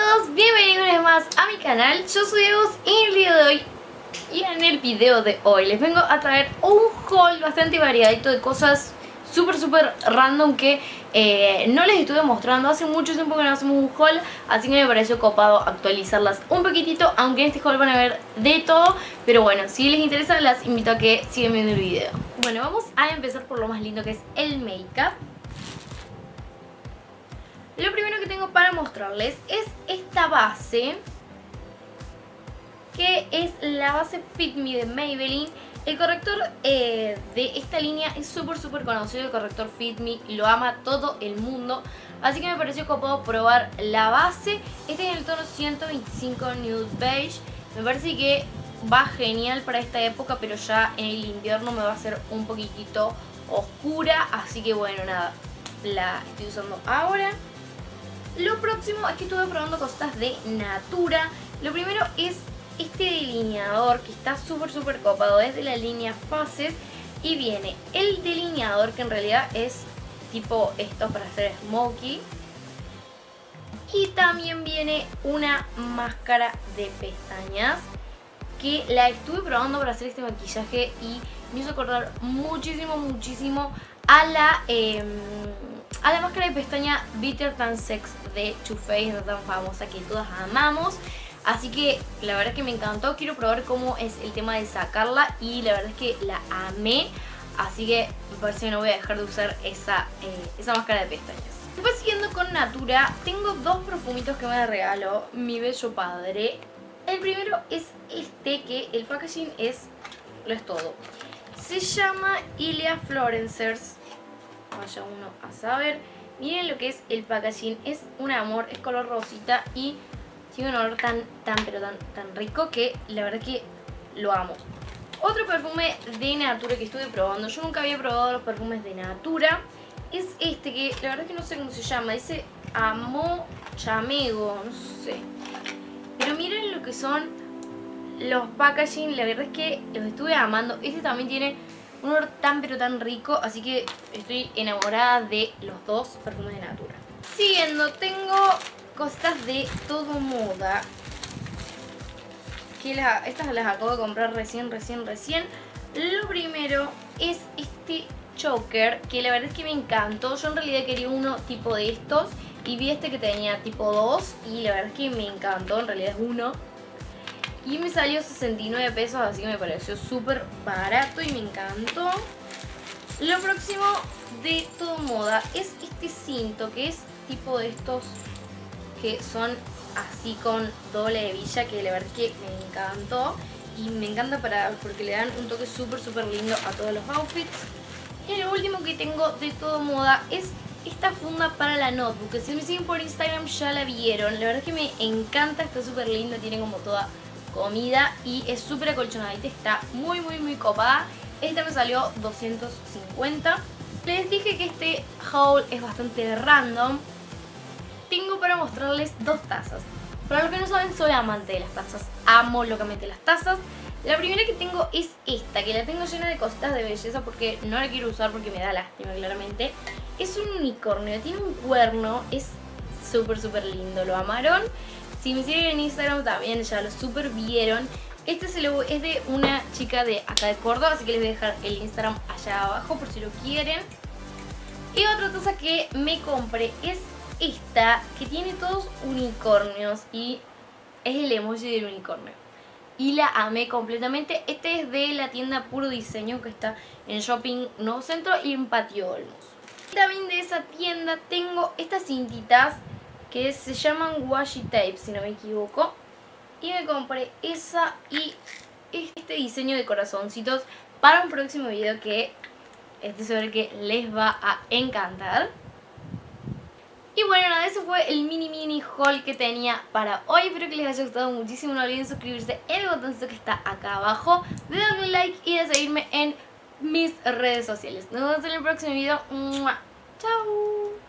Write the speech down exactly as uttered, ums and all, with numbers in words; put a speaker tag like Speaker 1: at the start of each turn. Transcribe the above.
Speaker 1: todos, bienvenidos una vez más a mi canal. Yo soy Egus y en el video de hoy Y en el video de hoy les vengo a traer un haul bastante variadito de cosas súper súper random que eh, no les estuve mostrando. Hace mucho tiempo que no hacemos un haul, así que me pareció copado actualizarlas un poquitito. Aunque en este haul van a ver de todo, pero bueno, si les interesa las invito a que sigan viendo el video. Bueno, vamos a empezar por lo más lindo, que es el make-up. Lo primero que tengo para mostrarles es esta base, que es la base Fit Me de Maybelline. El corrector eh, de esta línea es súper súper conocido, el corrector Fit Me, lo ama todo el mundo. Así que me pareció copado probar la base. Este es en el tono ciento veinticinco Nude Beige. Me parece que va genial para esta época, pero ya en el invierno me va a hacer un poquitito oscura. Así que bueno, nada, la estoy usando ahora. Lo próximo es que estuve probando cosas de Natura. Lo primero es este delineador que está súper súper copado. Es de la línea Faces y viene el delineador, que en realidad es tipo esto para hacer smokey. Y también viene una máscara de pestañas que la estuve probando para hacer este maquillaje y me hizo acordar muchísimo muchísimo a la... Eh, a la máscara de pestaña Bitter Than Sex de Too Faced, no tan famosa que todas amamos. Así que la verdad es que me encantó. Quiero probar cómo es el tema de sacarla y la verdad es que la amé. Así que me parece que no voy a dejar de usar esa, eh, esa máscara de pestañas. Después, siguiendo con Natura, tengo dos perfumitos que me regaló mi bello padre. El primero es este, que el packaging es, lo es todo. Se llama Ilia Florencers. Vaya uno a saber. Miren lo que es el packaging, es un amor, es color rosita y tiene un olor tan, tan, pero tan, tan rico que la verdad que lo amo. Otro perfume de Natura que estuve probando, yo nunca había probado los perfumes de Natura, es este que la verdad que no sé cómo se llama, dice Amo Chamego, no sé. Pero miren lo que son los packaging, la verdad es que los estuve amando. Este también tiene un olor tan pero tan rico, así que estoy enamorada de los dos perfumes de Natura. Siguiendo, tengo cosas de Todo Moda, que la, estas las acabo de comprar recién, recién, recién. Lo primero es este choker, que la verdad es que me encantó. Yo en realidad quería uno tipo de estos y vi este que tenía tipo dos y la verdad es que me encantó, en realidad es uno. Y me salió sesenta y nueve pesos, así que me pareció súper barato y me encantó. Lo próximo de Todo Moda es este cinto, que es tipo de estos que son así con doble hebilla, que la verdad es que me encantó. Y me encanta para, porque le dan un toque súper súper lindo a todos los outfits. Y lo último que tengo de Todo Moda es esta funda para la notebook, que si me siguen por Instagram ya la vieron. La verdad es que me encanta, está súper linda, tiene como toda comida y es súper acolchonadita, está muy muy muy copada. Esta me salió doscientos cincuenta. Les dije que este haul es bastante random. Tengo para mostrarles dos tazas. Para los que no saben, soy amante de las tazas, amo locamente las tazas. La primera que tengo es esta, que la tengo llena de cositas de belleza porque no la quiero usar porque me da lástima claramente. Es un unicornio, tiene un cuerno, es súper súper lindo, ¿lo amaron? Si me siguen en Instagram también ya lo super vieron. Este se lo, es de una chica de acá de Córdoba, así que les voy a dejar el Instagram allá abajo por si lo quieren. Y otra taza que me compré es esta, que tiene todos unicornios y es el emoji del unicornio. Y la amé completamente. Este es de la tienda Puro Diseño, que está en Shopping Nuevo Centro y en Patio Olmos. También de esa tienda tengo estas cintitas que se llaman washi tape, si no me equivoco. Y me compré esa y este diseño de corazoncitos para un próximo video que estoy segura que les va a encantar. Y bueno, nada, ese fue el mini mini haul que tenía para hoy. Espero que les haya gustado muchísimo. No olviden suscribirse en el botoncito que está acá abajo, de darle un like y de seguirme en mis redes sociales. Nos vemos en el próximo video. ¡Mua! ¡Chao!